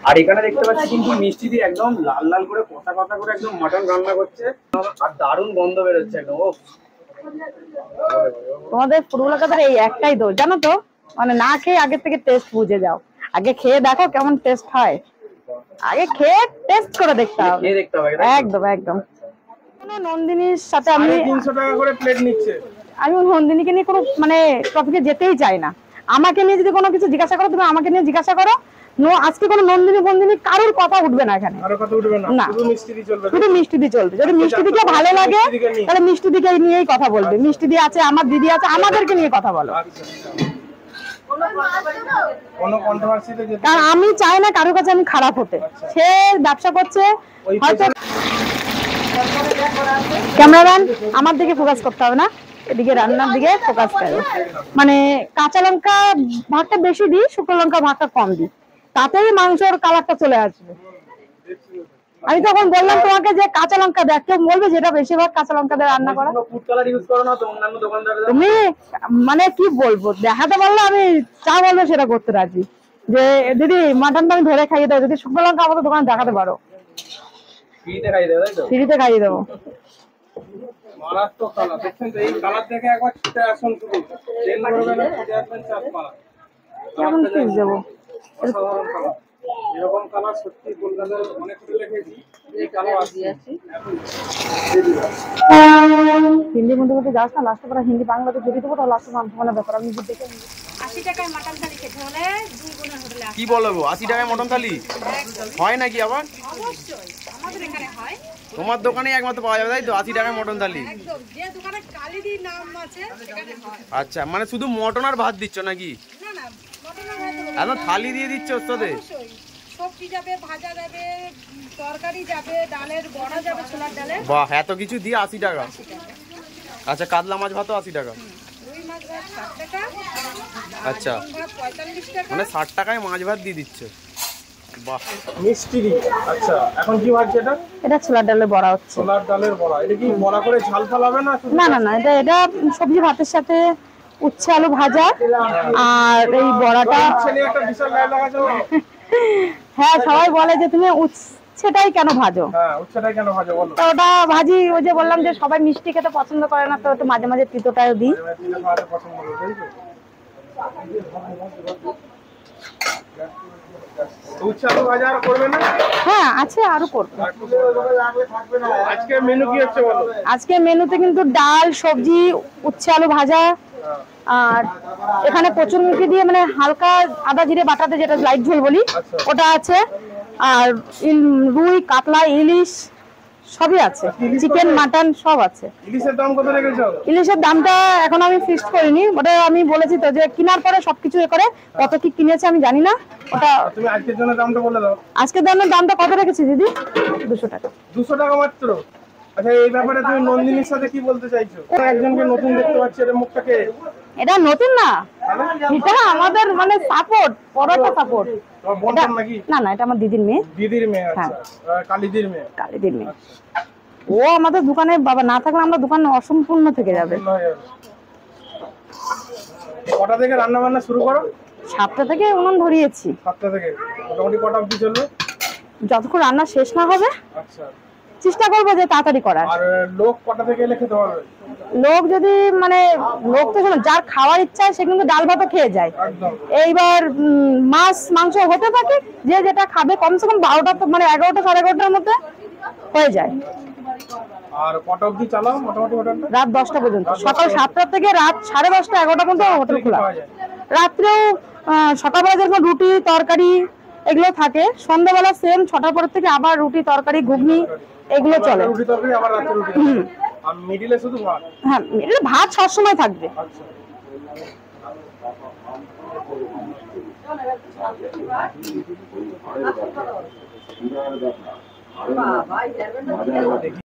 আর এখানে দেখতে পাচ্ছি কিন্তু মিষ্টি দিয়ে একদম লাল লাল করে কষা কষা করে একদম মাটন রান্না করছে, আর দারুণ গন্ধ বেরোচ্ছে একদম। ও তোমাদের ফুড ব্লগারদের এই একটাই দোষ জানো তো, মানে না খেয়ে আগে থেকে টেস্ট বুঝে যাও। আগে খেয়ে দেখো কেমন টেস্ট হয়, আগে খেয়ে টেস্ট করে দেখতে হবে। একদম একদম। নন্দিনীর সাথে আমি 300 টাকা করে প্লেট নিচ্ছে। আমি নন্দিনীকে নিয়ে কোনো মানে টপিকে যেতেই চাই না। আমাকে নিয়ে যদি কোনো কিছু জিজ্ঞাসা করো, তুমি আমাকে নিয়ে জিজ্ঞাসা করো। আজকে কোনো নন্দিনী বন্দিনী কারোর কথা উঠবে না এখানে, শুধু মিষ্টি দিয়ে চলবে। যদি মিষ্টি দিকে ভালো লাগে তাহলে মিষ্টি দিকে নিয়েই কথা বলবে। মিষ্টি দিয়ে আছে, আমার দিদি আছে, আমাদেরকে নিয়ে কথা বলো। কারণ আমি চাই না কারোর কাছে আমি খারাপ হতে। সে ব্যবসা করছে হয়তো, ক্যামেরাম্যান আমার দিকে ফোকাস করতে হবে না, এদিকে রান্নার দিকে ফোকাস করো। মানে কাঁচা লঙ্কা ভাগটা বেশি দিই, শুকনো লঙ্কা ভাগটা কম দিই, তাতেই মাংসের কালারটা চলে আসবে। আমি তখন বললাম তোমাকে যে কাঁচা লঙ্কা দেখ, কেউ বলবে যেটা বেশিরভাগ কাঁচা লঙ্কা দিয়ে রান্না করা। তুমি মানে কি বলবো, দেখাতে পারলে আমি যা বলবো সেটা করতে রাজি। যে দিদি মাটনটা আমি ধরে খাইয়ে দেবো, যদি শুকনো লঙ্কা আমাদের দোকানে দেখাতে পারো, ফ্রিতে খাইয়ে দেবো। কেমন পিস দেবো? এরকম কালার সত্যি কলকাতার অনেক হোটেলে খেয়েছি, এই কালার আসছে। হিন্দি মধ্যে যাস না, লাস্টে পরে হিন্দি বাংলাতে যদি দেবো তাহলে লাস্টে মানে ব্যাপার আমি দেখে 80 টাকায় মাটন থালি খেতে হলে দুই বোনের হোটেলে কি বলবো, 80 টাকায় মটন থালি হয় নাকি আবার? অবশ্যই আমাদের এখানে হয়। তোমার দোকানে একমাত্র পাওয়া যাবে তাই তো 80 টাকায় মটন থালি? একদম, যে দোকানে কালিদি নাম আছে সেখানে হয়। আচ্ছা, মানে শুধু মটন আর ভাত দিচ্ছ নাকি? না না, মটন আর ভাত দেবো। একদম থালি দিয়ে দিচ্ছ ওস্তাদে? অবশ্যই, সবজি যাবে, ভাজা যাবে, তরকারি যাবে, ডালের বড়া যাবে, ছোলার ডালের। বাহ, এত কিছু দিয়ে 80 টাকা? আচ্ছা, কাতলা মাছ ভাতও 80 টাকা? রুই মাছ ভাত 60 টাকা। আচ্ছা, ভাত 45 টাকা। মানে 60 টাকায় মাছ ভাত দিয়ে দিচ্ছে। বাহ, মিষ্টি। আচ্ছা, এখন কি ভাজছে এটা? এটা ছোলার ডালের বড়া হচ্ছে। ছোলার ডালের বড়া, এটা কি বড়া করে ঝাল ফাল হবে না? না না না, এটা সবজি ভাতের সাথে উচ্ছে আলু ভাজা, আর এই বড়াটা একটা বিশাল ডায়লগ আছে। হ্যাঁ, সবাই বলে যে তুমি উচ্ছেটাই কেন ভাজো? হ্যাঁ, উচ্ছেটাই কেন ভাজো বলো? তো ওটা ভাজি, ওই যে বললাম যে সবাই মিষ্টি খেতে পছন্দ করে না, তো একটু মাঝে মাঝে তিতোটাও দিই। হ্যাঁ আছে, আরো করবো। আজকের মেনু কি হচ্ছে বলো? আজকে মেনুতে কিন্তু ডাল, সবজি, উচ্ছে আলু ভাজা, আর এখানে কচুরমুখী দিয়ে মানে হালকা আদা জিরে বাটাতে যেটা লাইট ঝোল বলি ওটা আছে, আর রুই, কাতলা, ইলিশ সবই আছে, চিকেন, মাটন সব আছে। ইলিশের দাম কত রেখেছো? ইলিশের দামটা এখন আমি ফিক্সড করিনি, ওটা আমি বলেছি তো যে কেনার পরে সবকিছু এ করে কত কি কিনেছে আমি জানি না। ওটা তুমি আজকের জন্য দামটা বলে দাও। আজকের দামটা কত রেখেছি দিদি? 200 টাকা। 200 টাকা মাত্র? আচ্ছা, এই ব্যাপারে তুমি নন্দিনীর সাথে কি বলতে চাইছো? একজনকে নতুন দেখতে পাচ্ছি, এর মুখটাকে। এটা নতুন না, এটা আমাদের মানে সাপোর্ট, পরোটা সাপোর্ট। না না, এটা আমার দিদির মেয়ে। দিদির মেয়ে? আচ্ছা, কালিদির মেয়ে। কালিদির মেয়ে। ও আমাদের দোকানে বাবা না থাকলে আমরা দোকান অসম্পূর্ণ থেকে যাবে। কটা থেকে রান্না বান্না শুরু করো? 7টা থেকে উনুন ধরিয়েছি। 7টা থেকে মোটামুটি কটা অবধি চলবে? যতক্ষণ রান্না শেষ না হবে। আচ্ছা, চেষ্টা করবো যে তাড়াতাড়ি করার। আর লোক কটা থেকে এলে খেতে পারবে? লোক যদি মানে লোক তো শোনো, যার খাওয়ার ইচ্ছা সে কিন্তু ডাল ভাতও খেয়ে যায়। এইবার মাছ মাংস হতে থাকে, যে যেটা খাবে কমসে কম 12টা, তো মানে 11টা সাড়ে 11টার মধ্যে হয়ে যায়। আর কটা অবধি চালাও মোটামুটি হোটেলটা? রাত 10টা পর্যন্ত, সকাল 7টা থেকে রাত 10:30 11টা পর্যন্ত হোটেল খোলা। রাত্রেও সকালবেলা যেরকম রুটি তরকারি এগুলো থাকে, সন্ধ্যাবেলা সেম 6টার পর থেকে আবার রুটি তরকারি ঘুগনি এগুলো চলে। রুটি তরকারি আবার রাতে রুটি, আর মিডিলে শুধু ভাত? হ্যাঁ, মিডিলে ভাত সব সময় থাকবে। আচ্ছা।